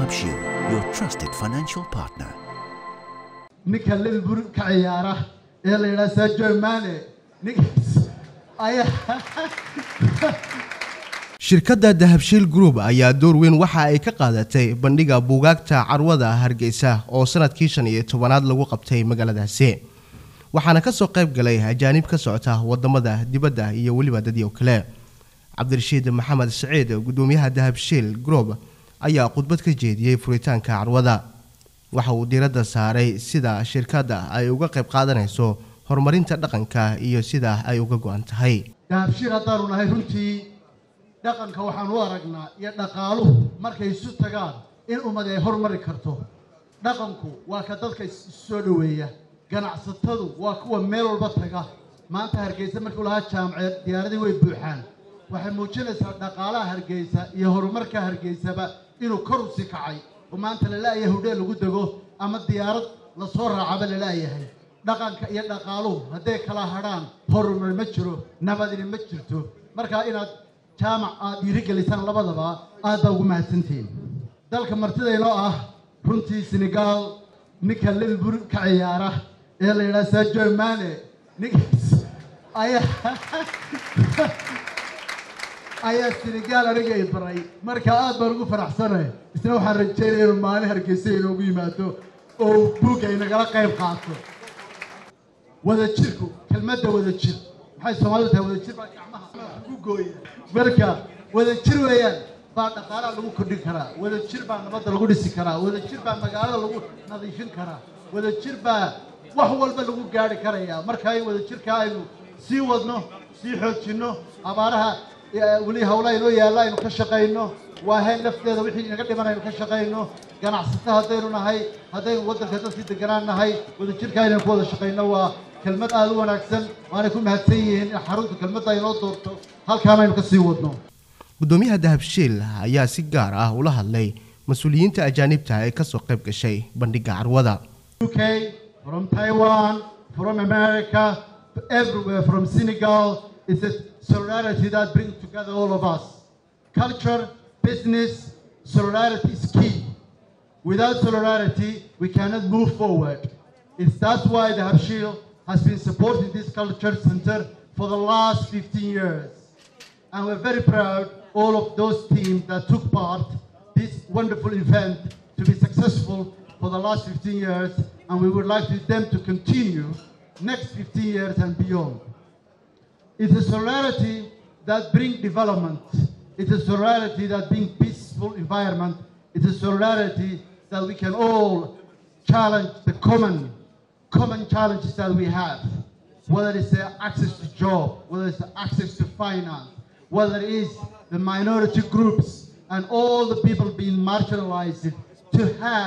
Dahabshiil, your trusted financial partner. ninka Liverpool ka ciyaara ee la yiraahdo Sadio Mane ninkaas ayaa shirkadda Dahabshiil Group ayaa door weyn waxa ay ka qaadatay bandhiga buugaagta carwada Hargeysa oo sanadkii 15aad lagu qabtay magaaladaasi waxaana ka soo qayb galay ajaanib ka socota wadamada dibadda iyo waliba dadyo kale Cabdirashiid Maxamed Saciid gudoomiyaha Dahabshiil Group ayaa khudbad ka jeediyay furitaanka carwada waxa uu diiradda saaray sida shirkadda ay uga qayb qaadanayso horumarinta dhaqanka iyo sida ay uga go'an tahay Dahabshiil hadaan nahay runtii dhaqanka waxaan u aragnaa iyo dhaqaaluhu markay isu tagaan in ummad ay horumari karto dhaqanku waa ka dadka soo dhaweeya ganacsatadu waa kuwa meel walba taga maanta Hargeysa markuu lahaa jaamacad diyaaradii way buuxaan waxay muujinaysaa dhaqaalaha Hargeysa iyo horumarka Hargeysaba inuu kor u sii kacay oo maanta la leeyahay hudheel lagu dago ama diyaarad la soo raacaba la leeyahay dhaqanka iyo dhaqaaluhu haday kala hadhaan horumar ma jiro nabadina ma jirto marka inaad jaamac aad dhiirigelisaan labadaba aad ugu mahadsantiin dalka martidayno ah runtii Senegal ninka Liverpool ka ciyaara ee la yiraahdo Sadio Mane ninkaas ayaa Senegal aniga ay baray marka aad baan ugu faraxsanahay isna waxaan rajaynayaa inuu maalin Hargeysa inoogu yimaado oo buug ay nagala qayb qaato wadajirku kelmadda wadajir maxay Soomaalidu tahay wadajir baa gacmaha ku gooya marka wadajir weeyaan baa dhaqaalaha lagu kordhin karaa wadajir baa nabadda lagu dhisi karaa wadajir baa magaalada lagu nadiifin karaa wadajir baa wax walba lagu gaari karayaa marka ay wadajirka aynu sii wadno sii xoojino abaaraha wali hawlaha inoo yaala aynu ka shaqeyno waa hay nafteeda wixii inaga dhimanayno ka shaqeyno ganacsatada hadaynu nahay hadaynu wadanka dadkii deganaan nahay wadajirka aynu ku wada shaqeyno waa kelmad aad u wanaagsan waana ku mahadsan yihiin xarunta kelmadda ay noo doorto halkaan aynu ka sii wadno gudoomiyaha Dahabshiil ayaa si gaar ah ula hadlay mas'uuliyiinta ajaanibta ee ka soo qayb gashay bandhiga carwada UK from Taiwan from America everywhere from Senegal is a solidarity that brings together all of us culture business solidarity is key without solidarity we cannot move forward that's why Dahabshiil has been supporting this culture center for the last 15 years and we're very proud all of those teams that took part this wonderful event to be successful for the last 15 years and we would like them to continue next 15 years and beyond. It's a solidarity that brings development. It's a solidarity that brings peaceful environment. It's a solidarity that we can all challenge the common challenges that we have, whether it's access to job, whether it's access to finance, whether it is the minority groups and all the people being marginalized to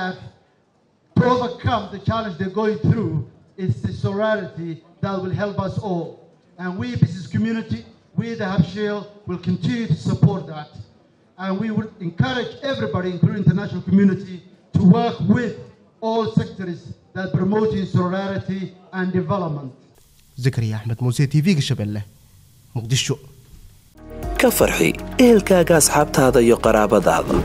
overcome the challenge they're going through. It's the solidarity that will help us all. And we, business community, we, the Dahabshiil, will continue to support that. And we would encourage everybody, including the international community, to work with all sectors that promoting solidarity and development. Zakaria Ahmed Musa TV Shabelle Muqdisho ka farxi ehelkaaga asxaabtaada iyo qaraabadaada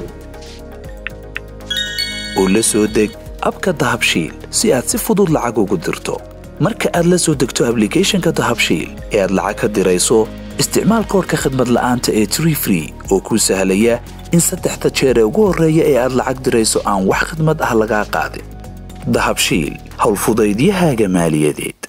oo la soo deg abka Dahabshiil si aad si fudud lacag ugu dirto marka aad la soo degto application-ka Dahabshiil ee aad lacag ka dirayso isticmaal koodka khidmad la'aanta ee Tree oo kuu sahlaya in 3 jeer ugu horeeya ee aad lacag dirayso aan wax khidmad ah laga qaadin Dahabshiil hawl fudaydiyahaaga maaliyadeed